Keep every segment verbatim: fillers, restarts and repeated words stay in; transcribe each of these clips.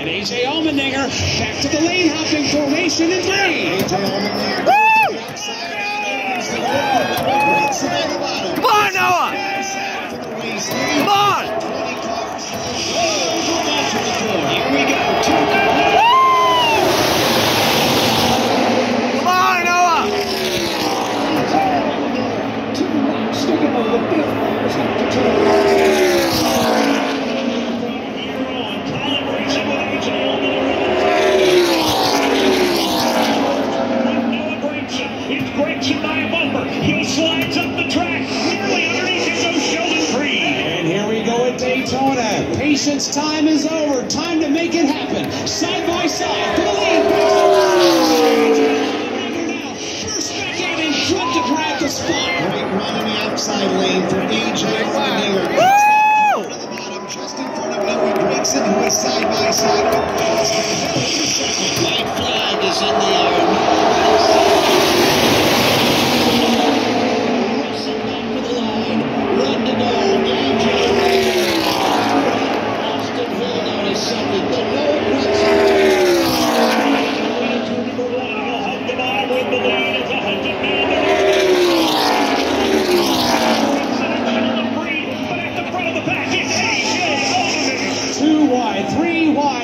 And A J Allmendinger back to the lane hopping formation in lane. A J Allmendinger. Woo! Come on, Noah! Come on! Here we go. Come on, Noah! Sticking on the fifth. By a bumper. He slides up the track, nearly underneath him goes Sheldon Creed. And here we go at Daytona. Patience time is over. Time to make it happen. Side by side to the lead. Now, first back out in front to grab the spot. Great run in the outside lane for A J Allmendinger. Woo! To the bottom, just in front of Noah Gragson, who is side by side with Gragson. White flag is in the air.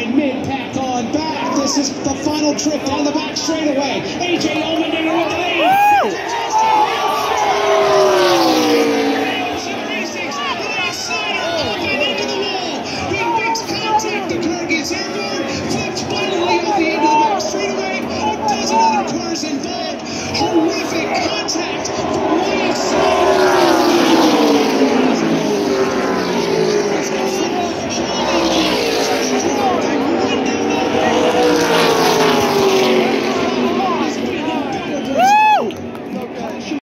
This is the final trip down the back straightaway. A J Allmendinger with the lead.